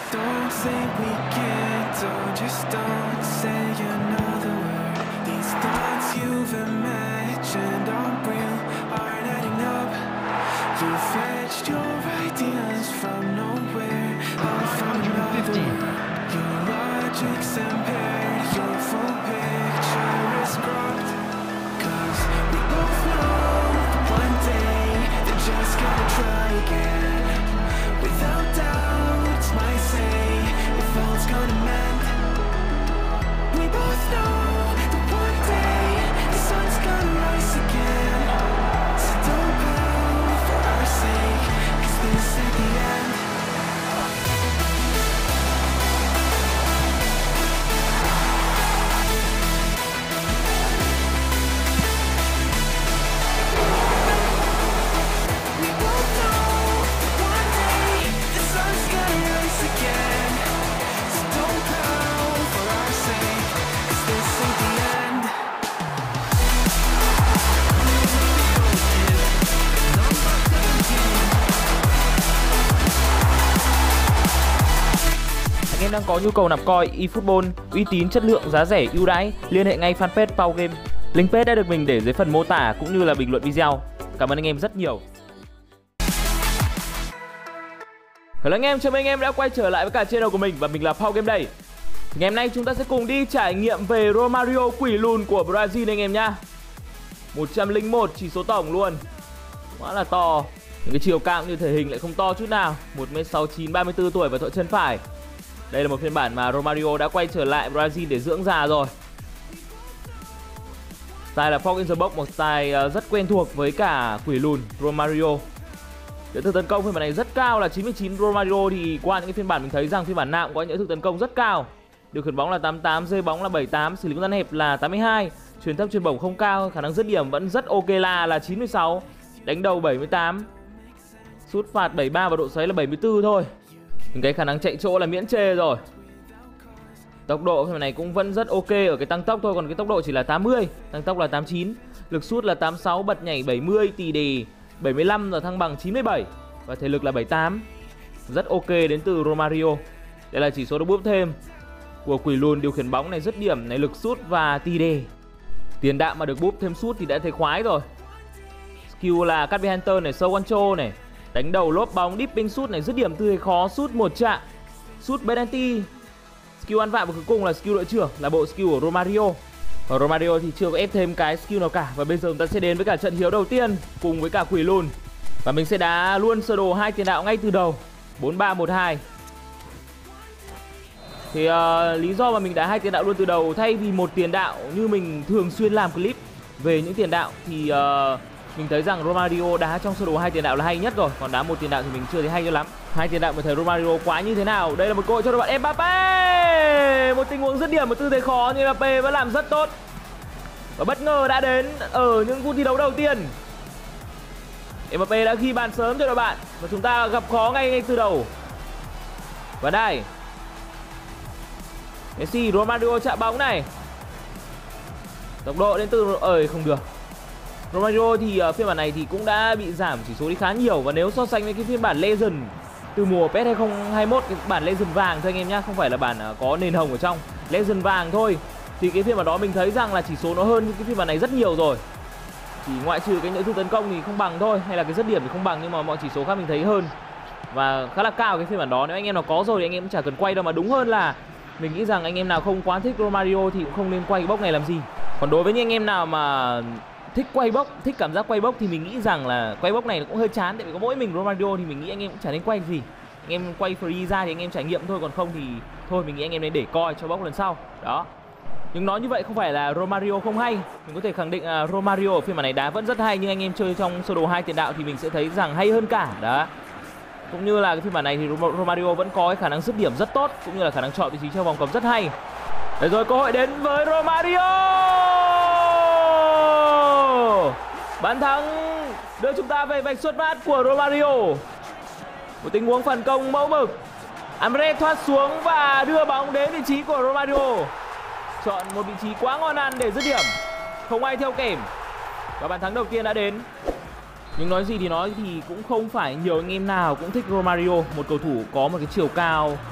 Don't say we can't, don't just don't say another word. These thoughts you've imagined aren't real, aren't adding up. You fetched your ideas from nowhere, all from another world. Your logic's impaired, your full picture is cropped. 'Cause we both know one day they're just gonna try again. Without doubt, might say if all's gonna mend. We both know that one day the sun's gonna rise again. So don't pout for our sake, 'cause this ain't the end. We both know one day the sun's gonna rise again. So don't pout for our sake, 'cause this ain't the end. Anh em đang có nhu cầu nạp coin eFootball uy tín, chất lượng, giá rẻ, ưu đãi, liên hệ ngay fanpage Pau Game. Link page đã được mình để dưới phần mô tả cũng như là bình luận video. Cảm ơn anh em rất nhiều. Hello anh em, chào mừng anh em đã quay trở lại với cả channel của mình và mình là Pau Game đây. Ngày hôm nay chúng ta sẽ cùng đi trải nghiệm về Romario quỷ lùn của Brazil anh em nhá. 101 chỉ số tổng luôn. Quá là to. Những cái chiều cao như thể hình lại không to chút nào. 1m69, 34 tuổi và thợ chân phải. Đây là một phiên bản mà Romario đã quay trở lại Brazil để dưỡng già rồi. Style là Fog in the Box, một style rất quen thuộc với cả quỷ lùn Romario. Nhẫn thực tấn công phiên bản này rất cao là 99. Romario thì qua những cái phiên bản mình thấy rằng phiên bản nào cũng có nhẫn thực tấn công rất cao. Điều khiển bóng là 88, rơi bóng là 78, xử lý không gian hẹp là 82, chuyền thấp chuyền bổng không cao, khả năng dứt điểm vẫn rất ok là 96, đánh đầu 78, sút phạt 73 và độ xoáy là 74 thôi. Những cái khả năng chạy chỗ là miễn chê rồi. Tốc độ phiên bản này cũng vẫn rất ok ở cái tăng tốc thôi, còn cái tốc độ chỉ là 80, tăng tốc là 89, lực sút là 86, bật nhảy 70, tỉ đề 75 và thăng bằng 97 và thể lực là 78. Rất ok đến từ Romario. Đây là chỉ số được búp thêm của quỷ lùn, điều khiển bóng này, dứt điểm này, lực sút và tỉ đề. Tiền đạo mà được búp thêm sút thì đã thấy khoái rồi. Skill là Cut Behind Turn này, Show Control này, đánh đầu lốp bóng, dipping sút này, dứt điểm tư thế khó, sút một chạm, sút penalty. Skill ăn vạ và cuối cùng là skill đội trưởng, là bộ skill của Romario. Và Romario thì chưa có ép thêm cái skill nào cả. Và bây giờ chúng ta sẽ đến với cả trận hiếu đầu tiên cùng với cả quỷ lùn. Và mình sẽ đá luôn sơ đồ hai tiền đạo ngay từ đầu, 4-3-1-2. Thì lý do mà mình đá hai tiền đạo luôn từ đầu thay vì một tiền đạo như mình thường xuyên làm clip về những tiền đạo thì mình thấy rằng Romario đá trong sơ đồ hai tiền đạo là hay nhất rồi, còn đá một tiền đạo thì mình chưa thấy hay cho lắm. Hai tiền đạo mình thấy Romario quá như thế nào. Đây là một cơ hội cho đội bạn Mbappé. Một tình huống dứt điểm, một tư thế khó nhưng Mbappé vẫn làm rất tốt. Và bất ngờ đã đến ở những phút thi đấu đầu tiên. Mbappé đã ghi bàn sớm cho đội bạn và chúng ta gặp khó ngay từ đầu. Và đây, Messi, Romario chạm bóng này. Tốc độ đến từ không được. Romario thì phiên bản này thì cũng đã bị giảm chỉ số đi khá nhiều. Và nếu so sánh với cái phiên bản Legend từ mùa PES 2021, cái bản Legend vàng thôi anh em nhá, không phải là bản có nền hồng ở trong, Legend vàng thôi, thì cái phiên bản đó mình thấy rằng là chỉ số nó hơn cái phiên bản này rất nhiều rồi. Chỉ ngoại trừ cái nhẫn thực tấn công thì không bằng thôi, hay là cái dứt điểm thì không bằng, nhưng mà mọi chỉ số khác mình thấy hơn và khá là cao cái phiên bản đó. Nếu anh em nào có rồi thì anh em cũng chả cần quay đâu, mà đúng hơn là mình nghĩ rằng anh em nào không quá thích Romario thì cũng không nên quay cái bốc này làm gì. Còn đối với những anh em nào mà thích quay bốc, thích cảm giác quay bốc thì mình nghĩ rằng là quay bốc này cũng hơi chán, tại vì có mỗi mình Romario thì mình nghĩ anh em cũng chả nên quay gì. Anh em quay free ra thì anh em trải nghiệm thôi, còn không thì thôi, mình nghĩ anh em nên để coi cho bốc lần sau. Đó. Nhưng nói như vậy không phải là Romario không hay. Mình có thể khẳng định là Romario ở phiên bản này đá vẫn rất hay, nhưng anh em chơi trong sơ đồ hai tiền đạo thì mình sẽ thấy rằng hay hơn cả. Đó. Cũng như là cái phiên bản này thì Romario vẫn có cái khả năng dứt điểm rất tốt, cũng như là khả năng chọn vị trí trong vòng cấm rất hay. Để rồi cơ hội đến với Romario. Bàn thắng đưa chúng ta về vạch xuất phát của Romario. Một tình huống phản công mẫu mực. Amre thoát xuống và đưa bóng đến vị trí của Romario. Chọn một vị trí quá ngon ăn để dứt điểm, không ai theo kèm. Và bàn thắng đầu tiên đã đến. Nhưng nói gì thì nói thì cũng không phải nhiều anh em nào cũng thích Romario, một cầu thủ có một cái chiều cao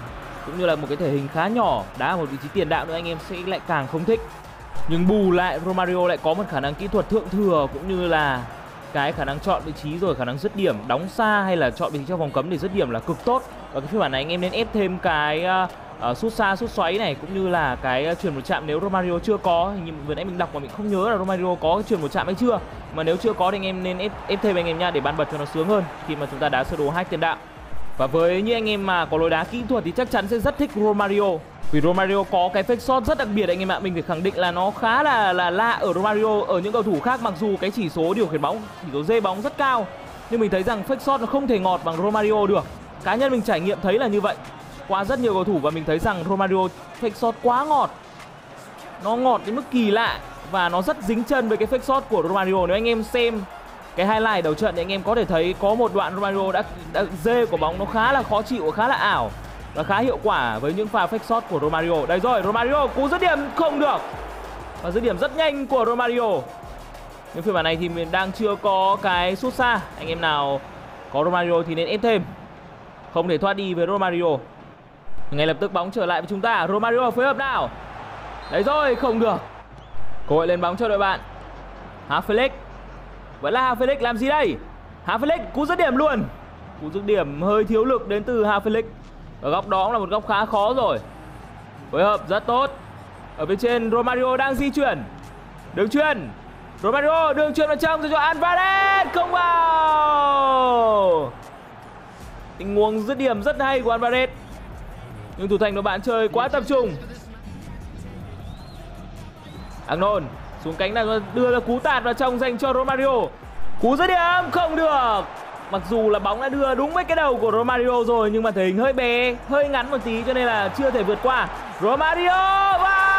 cũng như là một cái thể hình khá nhỏ, đá ở một vị trí tiền đạo nữa anh em sẽ lại càng không thích. Nhưng bù lại Romario lại có một khả năng kỹ thuật thượng thừa, cũng như là cái khả năng chọn vị trí rồi khả năng dứt điểm đóng xa hay là chọn vị trí trong vòng cấm để dứt điểm là cực tốt. Và cái phiên bản này anh em nên ép thêm cái sút xa, sút xoáy này, cũng như là cái chuyền một chạm nếu Romario chưa có. Hình như vừa nãy mình đọc mà mình không nhớ là Romario có cái chuyền một chạm hay chưa, mà nếu chưa có thì anh em nên ép thêm anh em nha, để bàn bật cho nó sướng hơn khi mà chúng ta đá sơ đồ hai tiền đạo. Và với những anh em mà có lối đá kỹ thuật thì chắc chắn sẽ rất thích Romario, vì Romario có cái fake shot rất đặc biệt anh em ạ. Mình phải khẳng định là nó khá là lạ ở Romario. Ở những cầu thủ khác mặc dù cái chỉ số điều khiển bóng, chỉ số dê bóng rất cao, nhưng mình thấy rằng fake shot nó không thể ngọt bằng Romario được. Cá nhân mình trải nghiệm thấy là như vậy qua rất nhiều cầu thủ, và mình thấy rằng Romario fake shot quá ngọt. Nó ngọt đến mức kỳ lạ và nó rất dính chân với cái fake shot của Romario. Nếu anh em xem cái highlight đầu trận thì anh em có thể thấy có một đoạn Romario đã dê của bóng nó khá là khó chịu, khá là ảo và khá hiệu quả với những pha fake shot của Romario. Đây rồi, Romario cú dứt điểm không được, và dứt điểm rất nhanh của Romario. Nhưng phiên bản này thì mình đang chưa có cái sút xa. Anh em nào có Romario thì nên ép thêm, không thể thoát đi với Romario. Ngay lập tức bóng trở lại với chúng ta. Romario phối hợp nào. Đấy rồi, không được. Cơ hội lên bóng cho đội bạn. Felix. Vẫn là Felix làm gì đây? Felix cú dứt điểm luôn. Cú dứt điểm hơi thiếu lực đến từ Felix. Ở góc đó cũng là một góc khá khó rồi. Phối hợp rất tốt. Ở bên trên Romario đang di chuyển. Đường chuyền. Romario đường chuyền vào trong rồi cho Alvarez, không vào. Tình huống dứt điểm rất hay của Alvarez, nhưng thủ thành của bạn chơi quá tập trung. Arnold xuống cánh này đưa ra cú tạt vào trong dành cho Romario. Cú dứt điểm không được. Mặc dù là bóng đã đưa đúng với cái đầu của Romario rồi, nhưng mà thể hình hơi bé, hơi ngắn một tí cho nên là chưa thể vượt qua. Romario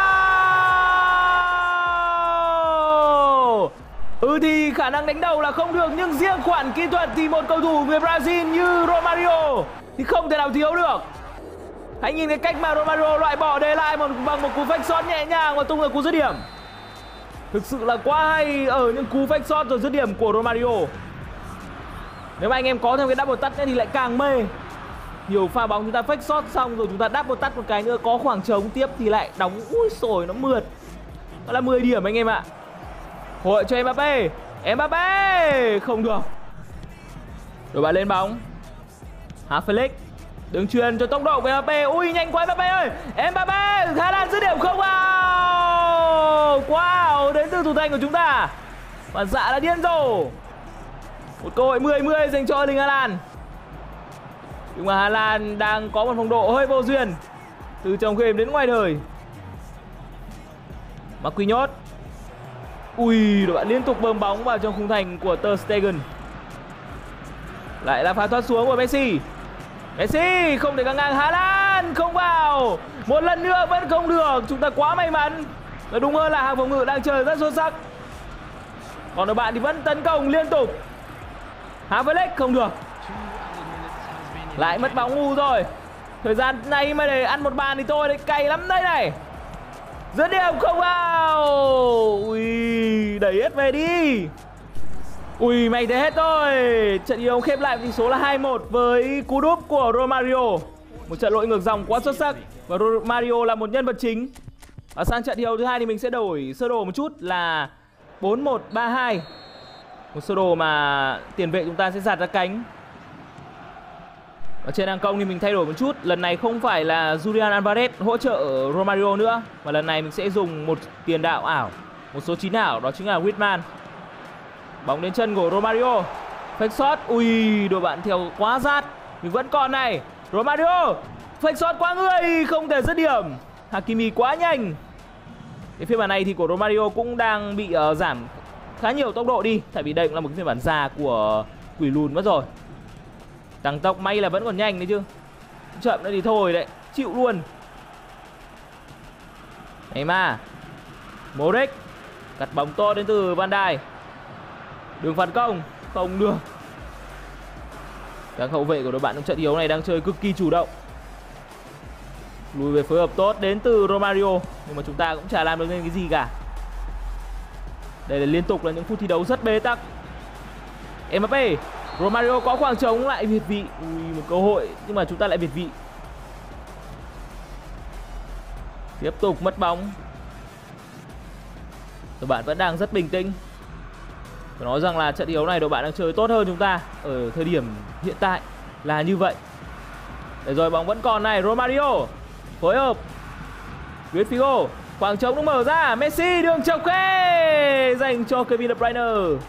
vào. Thì khả năng đánh đầu là không được, nhưng riêng khoản kỹ thuật thì một cầu thủ người Brazil như Romario thì không thể nào thiếu được. Hãy nhìn cái cách mà Romario loại bỏ để lại bằng một cú fake shot nhẹ nhàng và tung ra cú dứt điểm. Thực sự là quá hay ở những cú fake shot rồi dứt điểm của Romario. Nếu mà anh em có thêm cái double touch thì lại càng mê. Nhiều pha bóng chúng ta fake shot xong rồi chúng ta double touch một cái nữa, có khoảng trống tiếp thì lại đóng. Ui xồi, nó mượt. Đó là 10 điểm anh em ạ. Hội cho Mbappé. Mbappé không được. Đội bạn lên bóng. Felix đường chuyền cho tốc độ của Mbappé. Ui nhanh quá Mbappé ơi. Mbappé, Hà Lan dứt điểm không vào. Wow, đến từ thủ thành của chúng ta. Và dạ là điên rồ. Một cơ hội 10-10 dành cho Erling Haaland. Nhưng mà Hà Lan đang có một phong độ hơi vô duyên, từ trong game đến ngoài đời. Marquinhos. Ui, đội bạn liên tục bơm bóng vào trong khung thành của Ter Stegen. Lại là pha thoát xuống của Messi. Messi không thể căng ngang. Hà Lan không vào. Một lần nữa vẫn không được. Chúng ta quá may mắn. Và đúng hơn là hàng phòng ngự đang chơi rất xuất sắc. Còn đội bạn thì vẫn tấn công liên tục. Felix không được. Lại mất bóng ngu rồi. Thời gian này mà để ăn một bàn thì tôi cay lắm đây này. Dứt điểm không vào. Ui, đẩy hết về đi. Ui, mày thế hết thôi. Trận đấu khép lại tỷ số là 2-1 với cú đúp của Romario. Một trận lội ngược dòng quá xuất sắc. Và Romario là một nhân vật chính. Và sang trận đấu thứ hai thì mình sẽ đổi sơ đồ một chút là 4-1-3-2. Một sơ đồ mà tiền vệ chúng ta sẽ giạt ra cánh. Ở trên hàng công thì mình thay đổi một chút. Lần này không phải là Julian Alvarez hỗ trợ Romario nữa, mà lần này mình sẽ dùng một tiền đạo ảo, một số 9 ảo, đó chính là Whitman. Bóng đến chân của Romario. Fake shot. Ui, đội bạn theo quá rát. Nhưng vẫn còn này. Romario fake shot quá người, không thể dứt điểm. Hakimi quá nhanh. Cái phiên bản này thì của Romario cũng đang bị giảm khá nhiều tốc độ đi, tại vì đây cũng là một cái phiên bản già của quỷ lùn mất rồi. Tăng tốc may là vẫn còn nhanh đấy chứ. Chậm nữa thì thôi đấy, chịu luôn. Neymar. Modric. Cắt bóng to đến từ Van Dijk. Đường phản công không được. Các hậu vệ của đội bạn trong trận đấu này đang chơi cực kỳ chủ động. Lùi về phối hợp tốt đến từ Romario, nhưng mà chúng ta cũng chả làm được nên cái gì cả. Đây là liên tục là những phút thi đấu rất bế tắc. Mbappé. Romario có khoảng trống lại việt vị. Ui, một cơ hội nhưng mà chúng ta lại việt vị. Tiếp tục mất bóng. Đội bạn vẫn đang rất bình tĩnh. Phải nói rằng là trận thi đấu này đội bạn đang chơi tốt hơn chúng ta ở thời điểm hiện tại là như vậy. Để rồi bóng vẫn còn này, Romario phối hợp Luis Figo, khoảng trống được mở ra, Messi đường chọc khe dành cho Kevin De Bruyne.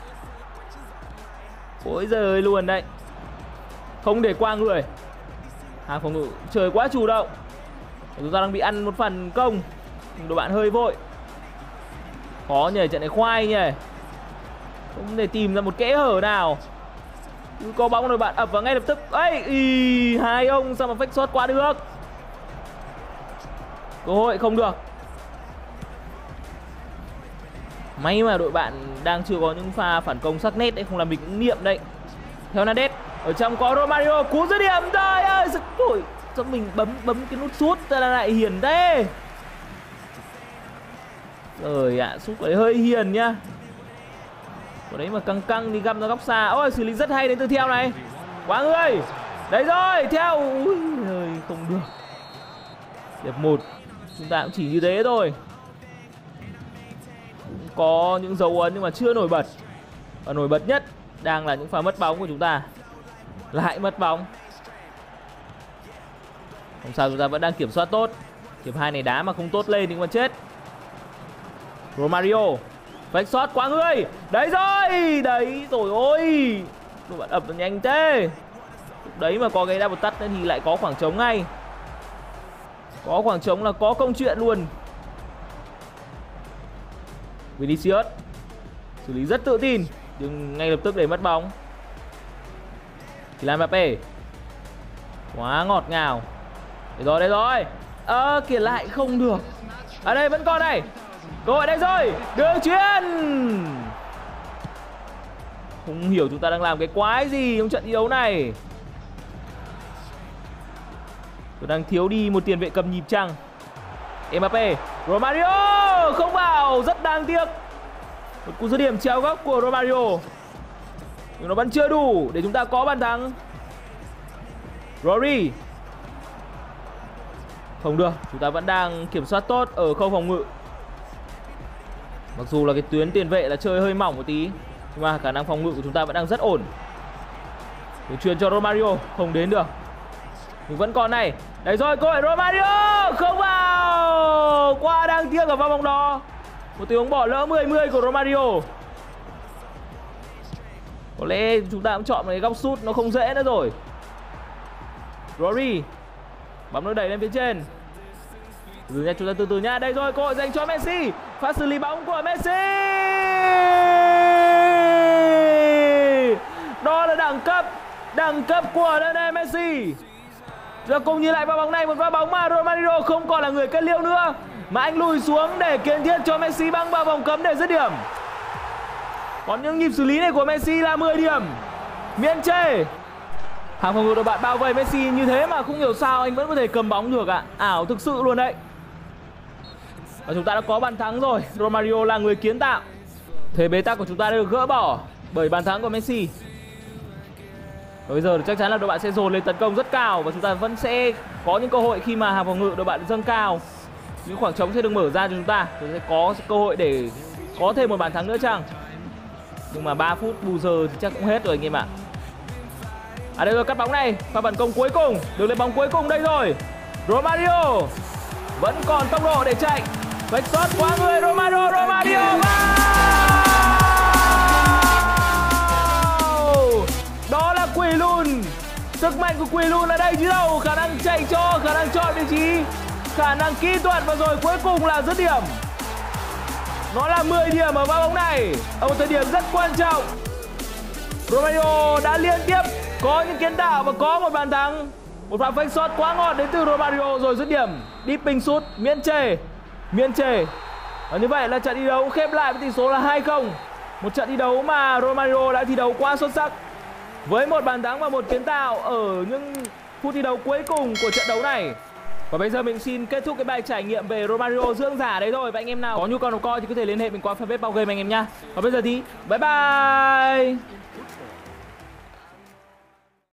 Ôi giời luôn đấy, không để qua người. Hàng phòng ngự chơi quá chủ động. Chúng ta đang bị ăn một phần công. Đội bạn hơi vội. Khó nhỉ, trận này khoai nhỉ, không thể tìm ra một kẽ hở nào. Cứ có bóng rồi bạn ập vào ngay lập tức. Ấy, hai ông sao mà fake shot qua được. Cơ hội không được. May mà đội bạn đang chưa có những pha phản công sắc nét đấy, không làm mình cũng niệm đấy. Theo Hernandez, ở trong có Romario, cú dứt điểm. Trời ơi, ôi, sao mình bấm cái nút sút ra lại hiền thế. Trời ạ, sút đấy hơi hiền nhá. Ở đấy mà căng đi găm ra góc xa. Ôi, xử lý rất hay đến từ Theo này. Quá người. Đấy rồi, Theo. Ui ơi, không được. Hiệp 1 chúng ta cũng chỉ như thế thôi. Cũng có những dấu ấn nhưng mà chưa nổi bật. Và nổi bật nhất đang là những pha mất bóng của chúng ta. Lại mất bóng. Không sao, chúng ta vẫn đang kiểm soát tốt. Hiệp 2 này đá mà không tốt lên thì cũng chết. Romario fake shot quá người. Đấy rồi. Đấy rồi ôi. Đội bạn ập nhanh thế. Đấy mà có cái double touch thì lại có khoảng trống ngay. Có khoảng trống là có công chuyện luôn. Vinicius xử lý rất tự tin nhưng ngay lập tức để mất bóng. Kylian Mbappé quá ngọt ngào. Đây rồi. Kìa lại không được. Ở đây vẫn còn này. Cơ hội đây rồi. Đường chuyền. Không hiểu chúng ta đang làm cái quái gì trong trận thi đấu này. Tôi đang thiếu đi một tiền vệ cầm nhịp chăng. Mbappé, Romario không vào, rất đáng tiếc. Một cú dứt điểm treo góc của Romario. Nhưng nó vẫn chưa đủ để chúng ta có bàn thắng. Rory. Không được, chúng ta vẫn đang kiểm soát tốt ở khâu phòng ngự. Mặc dù là cái tuyến tiền vệ là chơi hơi mỏng một tí, nhưng mà khả năng phòng ngự của chúng ta vẫn đang rất ổn. Để chuyền cho Romario, không đến được. Nhưng vẫn còn này. Đấy rồi, cơ hội Romario không vào. Quá đáng tiếc ở pha bóng đó. Một tình huống bỏ lỡ 10-10 của Romario. Có lẽ chúng ta cũng chọn một cái góc sút nó không dễ nữa rồi. Rory bấm nó đẩy lên phía trên. Chúng ta từ từ nha. Đây rồi, cơ hội dành cho Messi. Pha xử lý bóng của Messi. Đó là đẳng cấp của Lionel Messi. Giờ cùng nhìn lại pha bóng này, một pha bóng mà Romario không còn là người kết liễu nữa, mà anh lùi xuống để kiến thiết cho Messi băng vào vòng cấm để dứt điểm. Còn những nhịp xử lý này của Messi là 10 điểm. Miễn chê. Hàng phòng ngự đội bạn bao vây Messi như thế mà không hiểu sao anh vẫn có thể cầm bóng được ạ. Ảo thực sự luôn đấy. Và chúng ta đã có bàn thắng rồi. Romario là người kiến tạo. Thế bế tắc của chúng ta đã được gỡ bỏ bởi bàn thắng của Messi. Và bây giờ chắc chắn là đội bạn sẽ dồn lên tấn công rất cao. Và chúng ta vẫn sẽ có những cơ hội khi mà hàng phòng ngự đội bạn dâng cao. Những khoảng trống sẽ được mở ra cho chúng ta. Chúng ta sẽ có cơ hội để có thêm một bàn thắng nữa chăng. Nhưng mà 3 phút bù giờ thì chắc cũng hết rồi anh em ạ. Đây rồi, cắt bóng này. Pha phản công cuối cùng. Được lên bóng cuối cùng đây rồi. Romario vẫn còn tốc độ để chạy. Fake shot quá người. Romario vào. Đó là Quỷ Lùn. Sức mạnh của Quỷ Lùn ở đây chứ đâu. Khả năng chạy cho, khả năng chọn vị trí, khả năng kỹ thuật, và rồi cuối cùng là dứt điểm. Nó là 10 điểm ở pha bóng này ở một thời điểm rất quan trọng. Romario đã liên tiếp có những kiến tạo và có một bàn thắng. Một pha fake shot quá ngọt đến từ Romario rồi dứt điểm. Deeping sút, miễn chê. Và như vậy là trận thi đấu khép lại với tỷ số là 2-0. Một trận thi đấu mà Romario đã thi đấu quá xuất sắc, với một bàn thắng và một kiến tạo ở những phút thi đấu cuối cùng của trận đấu này. Và bây giờ mình xin kết thúc cái bài trải nghiệm về Romario dưỡng giả đấy thôi. Và anh em nào có nhu cầu nào coi thì có thể liên hệ mình qua fanpage Bao Game anh em nha. Và bây giờ thì bye bye.